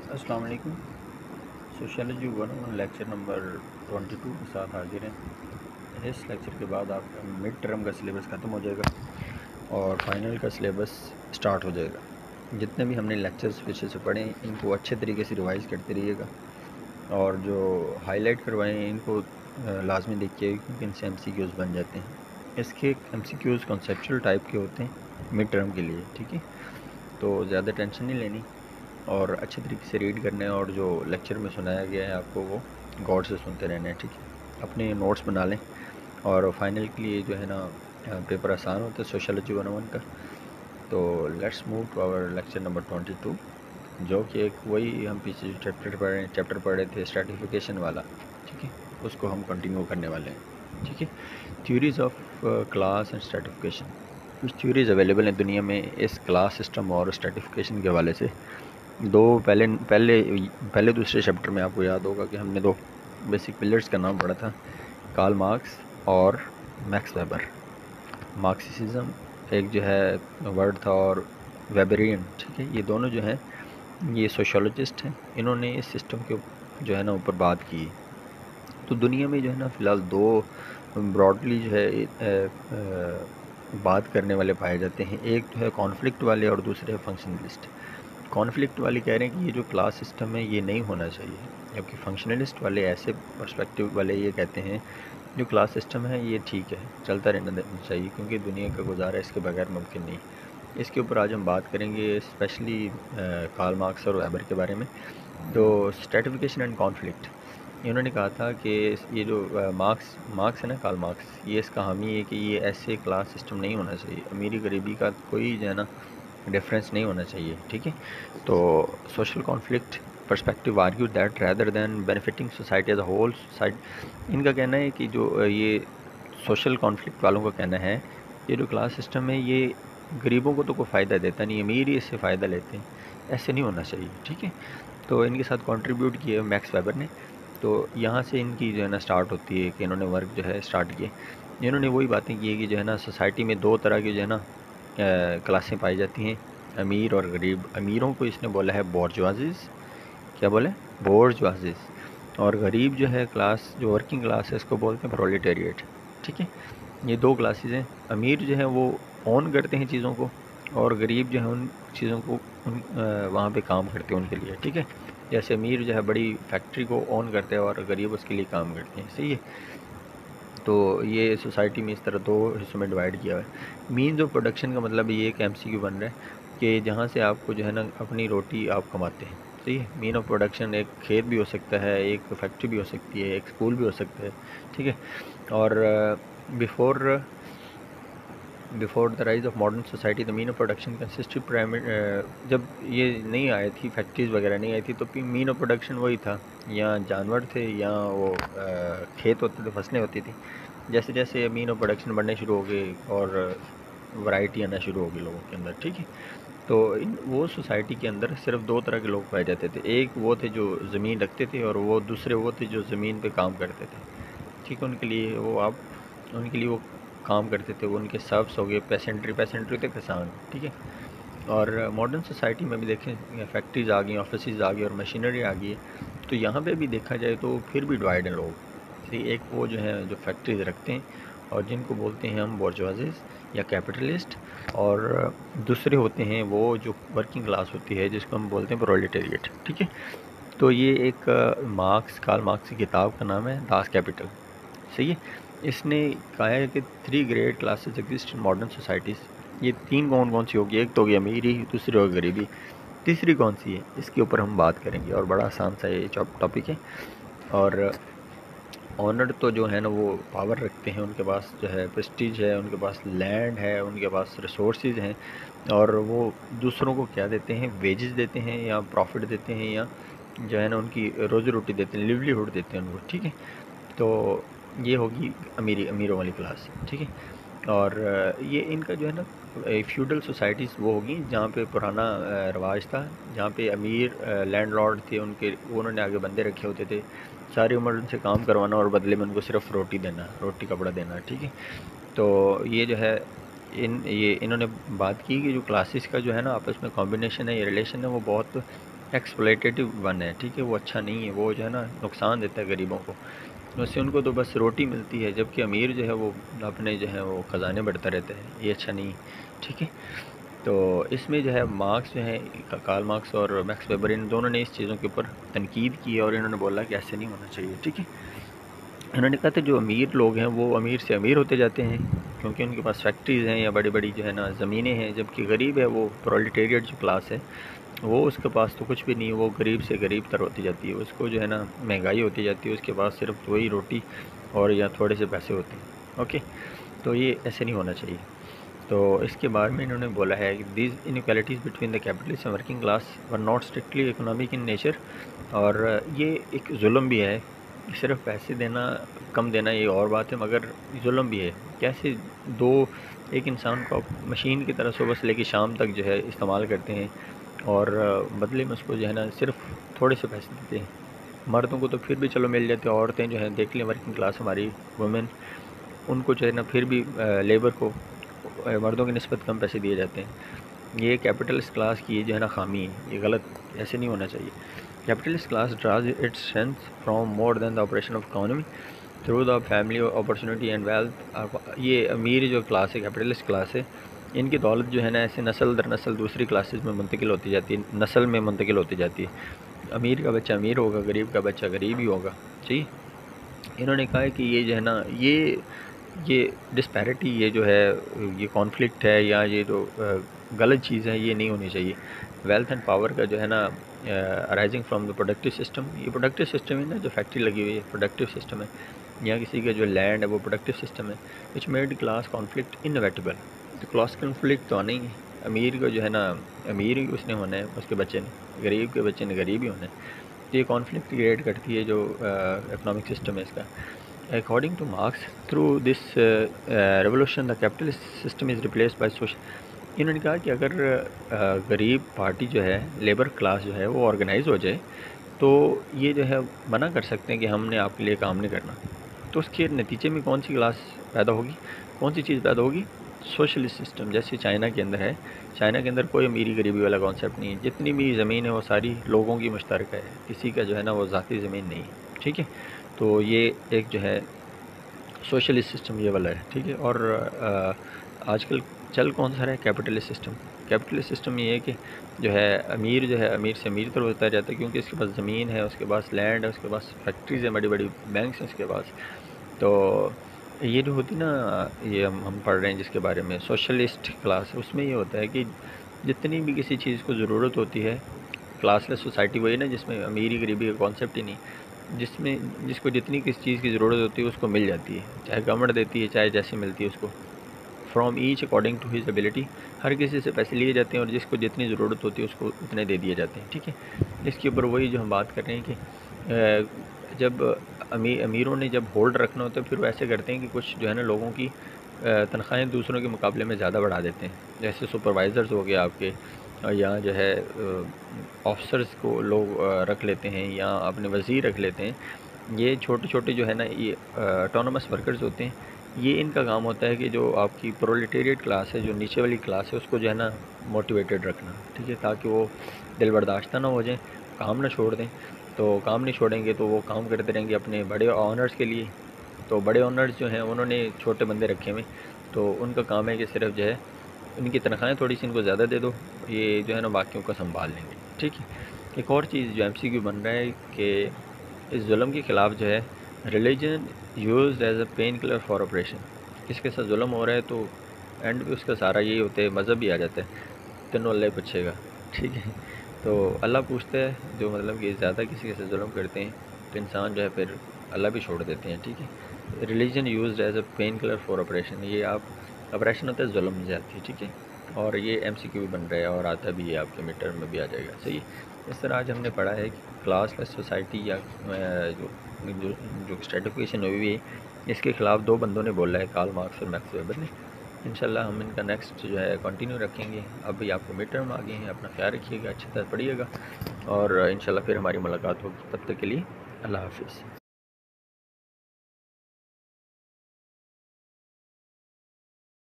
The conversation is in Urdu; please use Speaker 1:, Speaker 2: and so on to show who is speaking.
Speaker 1: السلام علیکم۔ سوشیالوجی 101 لیکچر نمبر 22 کے ساتھ حاضر ہیں۔ اس لیکچر کے بعد آپ کا مڈ ٹرم کا سلیبس ختم ہو جائے گا اور فائنل کا سلیبس سٹارٹ ہو جائے گا۔ جتنے بھی ہم نے لیکچرز پیچھے سے پڑھے ہیں ان کو اچھے طریقے سے ریوائز کرتے رہیے گا، اور جو ہائی لائٹ کروائے ہیں ان کو لازمی دیکھیے گا کیونکہ ان سے MCQs بن جاتے ہیں۔ اس کے MCQs کنسیپچول ٹائپ کے ہوتے ہیں مڈ ٹرم کے لیے، ٹھیک ہے؟ تو زیادہ ٹینشن نہیں لینی اور اچھے طریقے سے ریڈ کرنا ہے، اور جو لیکچر میں سنایا گیا ہے آپ کو وہ غور سے سنتے رہنا ہے، ٹھیک ہے؟ اپنے نوٹس بنا لیں، اور فائنل کے لیے جو ہے نا پیپر آسان ہوتا ہے سوشیالوجی 101 کا۔ تو let's move to our lecture number 22، جو کہ ایک وہی ہم پیچھے چیپٹر پڑھ رہے تھے اسٹریٹیفیکیشن والا، ٹھیک ہے؟ اس کو ہم کنٹینیو کرنے والے ہیں، ٹھیک ہے؟ Theories of class and stratification, کچھ تھیوریز اویلیبل ہیں دنیا میں اس کلاس سسٹم اور اسٹریٹیفیکیشن کے حوالے سے۔ پہلے دوسرے چیپٹر میں آپ کو یاد ہوگا کہ ہم نے دو بیسک پلرز کا نام پڑھا تھا، کارل مارکس اور میکس ویبر۔ مارکسزم ایک جو ہے ورڈ تھا، اور ویبرین، ٹھیک ہے؟ یہ دونوں جو ہیں یہ سوشیولوجسٹ ہیں، انہوں نے اس سسٹم کے جو ہے نا اوپر بات کی۔ تو دنیا میں جو ہے نا فی الحال دو براڈلی جو ہے بات کرنے والے پائے جاتے ہیں، ایک تو ہے کانفلکٹ والے اور دوسرے فنکشنلسٹ۔ کانفلکٹ والے کہہ رہے ہیں کہ یہ جو کلاس سسٹم ہے یہ نہیں ہونا چاہیے، جبکہ فنکشنلسٹ والے ایسے پرسپیکٹیو والے یہ کہتے ہیں جو کلاس سسٹم ہے یہ ٹھیک ہے، چلتا رہنا چاہیے کیونکہ دنیا کا گزارا اس کے بغیر ممکن نہیں۔ اس کے اوپر آج ہم بات کریں گے اسپیشلی کارل مارکس اور ویبر کے بارے میں۔ تو اسٹریٹیفیکیشن اینڈ کانفلکٹ، انہوں نے کہا تھا کہ یہ جو مارکس ہے نا، کارل مارکس، یہ اس کا حامی ہے کہ یہ ایسے کلاس سسٹم نہیں ہونا چاہیے، امیری غریبی کا کوئی جو ہے نا ڈفرینس نہیں ہونا چاہیے، ٹھیک ہے؟ تو social conflict perspective argue that rather than benefiting society as a whole ان کا کہنا ہے کہ جو یہ سوشل کانفلکٹ والوں کا کہنا ہے کہ جو کلاس سسٹم ہے یہ غریبوں کو تو کوئی فائدہ دیتا نہیں، امیر ہی اس سے فائدہ لیتے ہیں، ایسے نہیں ہونا چاہیے، ٹھیک ہے؟ تو ان کے ساتھ کنٹریبیوٹ کیے میکس ویبر نے۔ تو یہاں سے ان کی جو ہے نا سٹارٹ ہوتی ہے کہ انہوں نے ورک جو ہے سٹارٹ کیے، انہوں نے وہی باتیں کی کہ جو ہے نا سوسائٹی میں دو طرح کی جو ہے نا کلاسیں پائی جاتی ہیں، امیر اور غریب۔ امیروں کو اس نے بولا ہے بورجوازیز، کیا بولے؟ بورجوازیز، اور غریب جو ہے کلاس، جو ورکنگ کلاس ہے، اس کو بولتے ہیں پرولیٹیریٹ، ٹھیک ہے؟ یہ دو کلاسز ہیں۔ امیر جو ہے وہ اون کرتے ہیں چیزوں کو، اور غریب جو ہے ان چیزوں کو وہاں پہ کام کرتے ہیں ان کے لیے، ٹھیک ہے؟ جیسے امیر جو ہے بڑی فیکٹری کو اون کرتے ہیں اور غریب اس کے لیے کام کرتے ہیں، صحیح ہے؟ تو یہ سوسائٹی میں اس طرح دو حصوں میں ڈیوائڈ کیا ہوا ہے۔ مینز آف پروڈکشن کا مطلب یہ کہ MCQ بن رہا ہے کہ جہاں سے آپ کو جو ہے نا اپنی روٹی آپ کماتے ہیں، صحیح ہے؟ مین آف پروڈکشن ایک کھیت بھی ہو سکتا ہے، ایک فیکٹری بھی ہو سکتی ہے، ایک اسکول بھی ہو سکتا ہے، ٹھیک ہے؟ اور before the rise of modern society the mean of production consisted جب یہ نہیں آئی تھی، فیکٹریز وغیرہ نہیں آئی تھی، تو مین آف پروڈکشن وہی تھا، یا جانور تھے یا وہ کھیت ہوتے تھے، فصلیں ہوتی تھیں۔ جیسے جیسے مین آف پروڈکشن بڑھنے شروع ہو گئے اور ورائٹی آنا شروع ہو گئی لوگوں کے اندر، ٹھیک ہے؟ تو وہ سوسائٹی کے اندر صرف دو طرح کے لوگ پائے جاتے تھے، ایک وہ تھے جو زمین رکھتے تھے، اور وہ دوسرے وہ تھے جو زمین پہ کام کرتے تھے، ٹھیک ہے؟ ان کے لیے وہ کام کرتے تھے، وہ ان کے سرفس ہو گئے، پیسنٹری تھے، کسان، ٹھیک ہے؟ اور ماڈرن سوسائٹی میں بھی دیکھیں فیکٹریز آ گئی، آفیسز آ گئی اور مشینری آ گئی ہے، تو یہاں پہ بھی دیکھا جائے تو پھر بھی ڈیوائڈ ہیں لوگ، ٹھیک؟ ایک وہ جو ہیں جو فیکٹریز رکھتے ہیں اور جن کو بولتے ہیں ہم بورجوازیز یا کیپٹلسٹ، اور دوسرے ہوتے ہیں وہ جو ورکنگ کلاس ہوتی ہے جس کو ہم بولتے ہیں پرولیٹیریٹ، ٹھیک ہے؟ تو یہ ایک کارل مارکس کی کتاب کا نام ہے داس کیپٹل، صحیح ہے؟ اس نے کہا ہے کہ 3 great classes exist in modern societies. یہ تین کون سی ہوگی؟ ایک تو ہوگی امیری، دوسری ہوگی غریبی، تیسری کون سی ہے؟ اس کے اوپر ہم بات کریں گے، اور بڑا آسان سا یہ ٹاپک ہے۔ اور آنر تو جو ہے نا وہ پاور رکھتے ہیں، ان کے پاس جو ہے پریسٹیج ہے، ان کے پاس لینڈ ہے، ان کے پاس ریسورسز ہیں، اور وہ دوسروں کو کیا دیتے ہیں؟ ویجز دیتے ہیں، یا پروفٹ دیتے ہیں، یا جو ہے نا ان کی روزی روٹی دیتے ہیں، لیولی ہوڈ دیتے ہیں ان کو، ٹھیک ہے؟ تو یہ ہوگی امیروں والی کلاس، ٹھیک ہے؟ اور یہ ان کا جو ہے نا فیوڈل سوسائٹیز وہ ہوگی جہاں پہ پرانا رواج تھا، جہاں پہ امیر لینڈ لارڈ تھے، انہوں نے آگے بندے رکھے ہوتے تھے، ساری عمر ان سے کام کروانا اور بدلے میں ان کو صرف روٹی کپڑا دینا، ٹھیک ہے؟ تو یہ جو ہے انہوں نے بات کی کہ جو کلاسز کا جو ہے نا آپس میں کمبینیشن ہے، یہ ریلیشن ہے، وہ بہت ایکسپلویٹیو ون ہے، ٹھیک ہے، وہ اچھا نہیں ہے، وہ جو ہے نا نقصان دیتا ہے غریبوں کو، اس سے ان کو تو بس روٹی ملتی ہے، جبکہ امیر جو ہے وہ اپنے جو ہے وہ خزانے بڑھتا رہتا ہے، یہ اچھا نہیں، ٹھیک ہے۔ تو اس میں جو ہے مارکس جو ہے، کارل مارکس اور میکس ویبر، ان دونوں نے اس چیزوں کے اوپر تنقید کی اور انہوں نے بولا کہ ایسے نہیں ہونا چاہیے، ٹھیک ہے۔ انہوں نے کہا تھا جو امیر لوگ ہیں وہ امیر سے امیر ہوتے جاتے ہیں کیونکہ ان کے پاس فیکٹریز ہیں یا بڑی بڑی جو ہے نا زمینیں ہیں، جبکہ غریب ہے وہ پرولٹیریٹ جو کلاس ہے وہ اس کے پاس تو کچھ بھی نہیں، وہ غریب سے غریب تر ہوتی جاتی ہے، اس کو جو ہے نا مہنگائی ہوتی جاتی ہے، اس کے پاس صرف وہی روٹی اور یا تھوڑے سے پیسے ہوتے ہیں، اوکے۔ تو یہ ایسے نہیں ہونا چاہیے۔ تو اس کے بارے میں انہوں نے بولا ہے کہ these inequalities between the capitalist and working class were not strictly economic in nature, اور یہ ایک ظلم بھی ہے، صرف پیسے دینا کم دینا یہ اور بات ہے، مگر ظلم بھی ہے۔ کیسے ایک انسان کو آپ مشین کی طرح صبح سے لے کے شام تک جو ہے استعمال کرتے ہیں اور بدلے میں اس کو جو ہے نا صرف تھوڑے سے پیسے دیتے ہیں، مردوں کو تو پھر بھی چلو مل جاتے ہیں، عورتیں جو ہیں دیکھ لیں ورکنگ کلاس ہماری وومن، ان کو جو ہے نا پھر بھی لیبر کو مردوں کی نسبت کم پیسے دیے جاتے ہیں، یہ کیپٹلسٹ کلاس کی جو ہے نا خامی ہے، یہ غلط، ایسے نہیں ہونا چاہیے۔ Capitalist class draws its strength from more than the operation of economy through the family opportunity and wealth. یہ امیر جو کلاس ہے، کیپٹلسٹ کلاس ہے، ان کی دولت جو ہے نا ایسے نسل در نسل دوسری کلاسز میں منتقل ہوتی جاتی ہے، نسل میں منتقل ہوتی جاتی ہے، امیر کا بچہ امیر ہوگا، غریب کا بچہ غریب ہی ہوگا، ٹھیک۔ انہوں نے کہا ہے کہ یہ جو ہے نا یہ ڈسپیرٹی، یہ جو ہے یہ کانفلکٹ ہے یا یہ جو غلط چیز ہے یہ نہیں ہونی چاہیے۔ ویلتھ اینڈ پاور کا جو ہے نا arising from the productive system, یہ پروڈکٹیو سسٹم ہے نا، جو فیکٹری لگی ہوئی ہے پروڈکٹیو سسٹم ہے، یا کسی کا جو لینڈ ہے وہ پروڈکٹیو سسٹم ہے، which made class conflict inevitable. تو کلاس کنفلکٹ تو آنا ہی ہے، امیر کو جو ہے نا امیر ہی اس نے ہونا ہے، اس کے بچے نے، غریب کے بچے نے غریب ہی ہونا ہے، تو یہ کانفلکٹ کریٹ کرتی ہے جو اکنامک سسٹم ہے اس کا۔ According to Marx, through this revolution, the capitalist system is replaced by social۔ انہوں نے کہا کہ اگر غریب پارٹی جو ہے، لیبر کلاس جو ہے وہ آرگنائز ہو جائے تو یہ جو ہے منع کر سکتے ہیں کہ ہم نے آپ کے لیے کام نہیں کرنا، تو اس کے نتیجے میں کون سی کلاس پیدا ہوگی، کون سی چیز پیدا ہوگی؟ سوشلسٹ سسٹم، جیسے چائنا کے اندر ہے، چائنا کے اندر کوئی امیری غریبی والا کانسیپٹ نہیں ہے، جتنی بھی زمین ہے وہ ساری لوگوں کی مشترکہ ہے، کسی کا جو ہے نا وہ ذاتی زمین نہیں ہے، ٹھیک ہے۔ تو یہ ایک جو ہے سوشلسٹ سسٹم یہ والا ہے، ٹھیک ہے۔ اور آج کل چل کون سا رہا ہے؟ Capitalist system. کیپٹلسٹ سسٹم یہ ہے کہ جو ہے امیر سے امیر تر ہوتا جاتا ہے، کیونکہ اس کے پاس زمین ہے، اس کے پاس لینڈ ہے، اس کے پاس فیکٹریز ہیں، بڑی بڑی بینکس ہیں اس کے پاس۔ تو یہ جو ہوتی نا، یہ ہم پڑھ رہے ہیں جس کے بارے میں سوشلسٹ کلاس، اس میں یہ ہوتا ہے کہ جتنی بھی کسی چیز کو ضرورت ہوتی ہے، کلاس لیس سوسائٹی وہی نا جس میں امیری غریبی کا کانسیپٹ ہی نہیں، جس کو جتنی کس چیز کی ضرورت ہوتی ہے اس کو مل جاتی ہے، چاہے گورنمنٹ دیتی ہے چاہے جیسے ملتی ہے اس کو، from each according to his ability, ہر کسی سے پیسے لیے جاتے ہیں اور جس کو جتنی ضرورت ہوتی ہے اس کو اتنے دے دیے جاتے ہیں، ٹھیک ہے۔ اس کے اوپر وہی جو ہم بات کر رہے ہیں کہ جب امیروں نے جب ہولڈ رکھنا ہوتا ہے پھر وہ ایسے کرتے ہیں کہ کچھ جو ہے نا لوگوں کی تنخواہیں دوسروں کے مقابلے میں زیادہ بڑھا دیتے ہیں، جیسے سپروائزرز ہو گئے آپ کے، یا جو ہے آفیسرز کو لوگ رکھ لیتے ہیں یا اپنے وزیر رکھ لیتے ہیں، یہ چھوٹے چھوٹے جو ہے نا یہ آٹونومس ورکرز ہوتے ہیں، یہ ان کا کام ہوتا ہے کہ جو آپ کی پرولٹیریٹ کلاس ہے، جو نیچے والی کلاس ہے، اس کو جو ہے نا موٹیویٹڈ رکھنا، ٹھیک ہے، تاکہ وہ دل برداشتہ نہ ہو جائیں، کام نہ چھوڑ دیں، تو کام نہیں چھوڑیں گے تو وہ کام کرتے رہیں گے اپنے بڑے آنرز کے لیے، تو بڑے آنرز جو ہیں انہوں نے چھوٹے بندے رکھے ہوئے، تو ان کا کام ہے کہ صرف جو ہے ان کی تنخواہیں تھوڑی سی ان کو زیادہ دے دو، یہ جو ہے نا باقیوں کو سنبھال لیں گے، ٹھیک ہے۔ ایک اور چیز جو MCQ بن رہا ہے کہ اس ظلم کے خلاف جو ہے religion used as a painkiller for operation, کس کے ساتھ ظلم ہو رہا ہے تو اینڈ پہ اس کا سارا یہی ہوتا ہے، مذہب ہی آ جاتا ہے، تینوں اللہ پوچھے گا، ٹھیک ہے۔ تو اللہ پوچھتا ہے، جو مطلب کہ زیادہ کسی کے ساتھ ظلم کرتے ہیں تو انسان جو ہے پھر اللہ بھی چھوڑ دیتے ہیں، ٹھیک ہے۔ Religion used as a painkiller for operation, یہ آپریشن ہوتا ہے ظلم زیادتی، ٹھیک ہے، اور یہ MCQ بھی بن رہا ہے اور آتا بھی ہے، آپ کے میڈ ٹرم میں بھی آ جائے گا، صحیح ہے۔ اس طرح آج ہم نے پڑھا ہے کہ کلاس لیس سوسائٹی یا جو اسٹریٹیفکیشن ہوئی ہے، اس کے خلاف دو بندوں نے بولا ہے، کارل مارکس اور میکس ویبر نے۔ انشاءاللہ ہم ان کا نیکسٹ جو ہے کنٹینیو رکھیں گے، ابھی آپ کو میڈ ٹرم آ گئے ہیں، اپنا خیال رکھیے گا، اچھی طرح پڑھیے گا، اور انشاءاللہ پھر ہماری ملاقات ہوگی، تب تک کے لیے اللہ حافظ۔